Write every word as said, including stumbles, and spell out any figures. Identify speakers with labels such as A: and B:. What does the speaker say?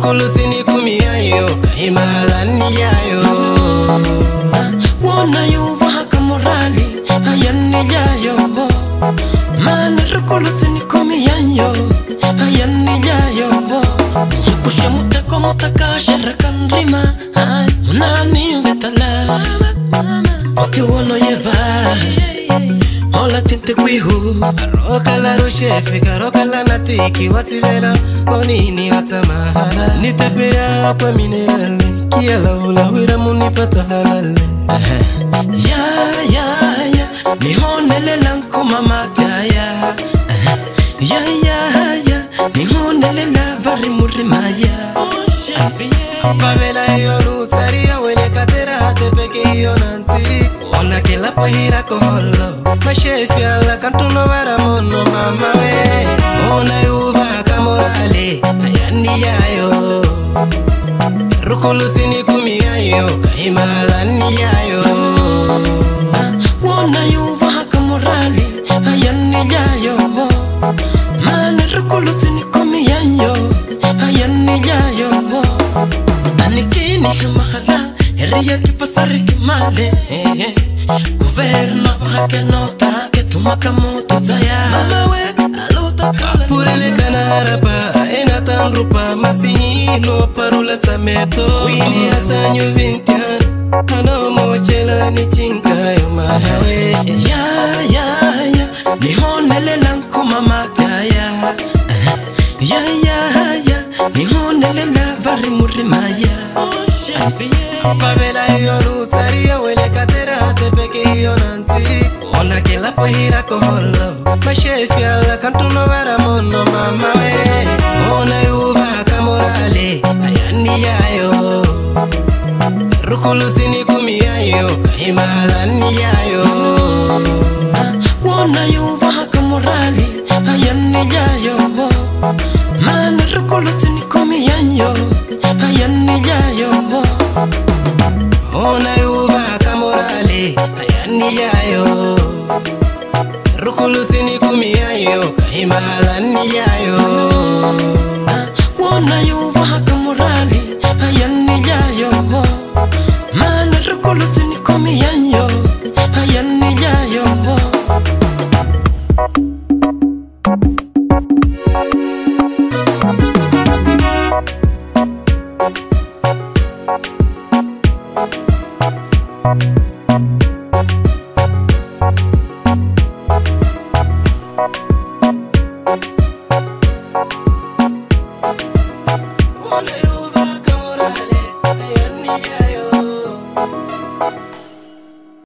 A: Rukulu sini kumiyayo kahimalani yayo
B: Wana yuva kamorali ayani yayo Mana rukulu sini kumiyayo ayani yayo Kushe muteko mutaka sherakan rima Munani vetala Oki wono yeva Ola tinte kuihu
A: Roka la rushefi karoka la natiki wativela Onini watamahara Nitepira kwa minerali Kiala ula wira munipata halale
B: Ya ya ya Nihonele lanko mamata ya Ya ya ya Nihonele la vari murimaya
A: Pavela hiyo rutaria wene katera tepeke hiyo nanti Ona kila pahira koholo Mashefi ala kantuno vara mono mama we Ona yuva kamorale ayani yayo Rukulu sini kumiyayo kahimalani yayo
B: Wana yuva kamorale ayani yayo Mana rukulu sini kumiyayo ayani yayo Anikini mahala Eria que pasar que male Governo va que nota Que tu makamoto zaya Mama we alota
A: Purele kanarapa ena tan rupa masino parula sameto Wini asanyo vintian Ano mochela ni chinkayo mahawe
B: Ya ya ya Nihonele lanko mamata ya Ya ya ya Nihonele la vari murimaya
A: Pavela hiyo rutaria wene katera tepeke hiyo nanti Ona kila pahira koholo Mashefi ala kantuno vara mono mama we Ona yuva kamorale ayani yayo Rukulu sini kumiyayo kahimalani yayo
B: Wana yuva kamorale ayani yayo Mana rukulu sini kumiyayo ayani yayo
A: Ona yuva kamorale ayani yayo Rukulu sini kumiyayo kahimalani yayo
B: Wana yuva kamorale ayani yayo Mana rukulu sini kumiyayo ayani yayo
A: Thank you.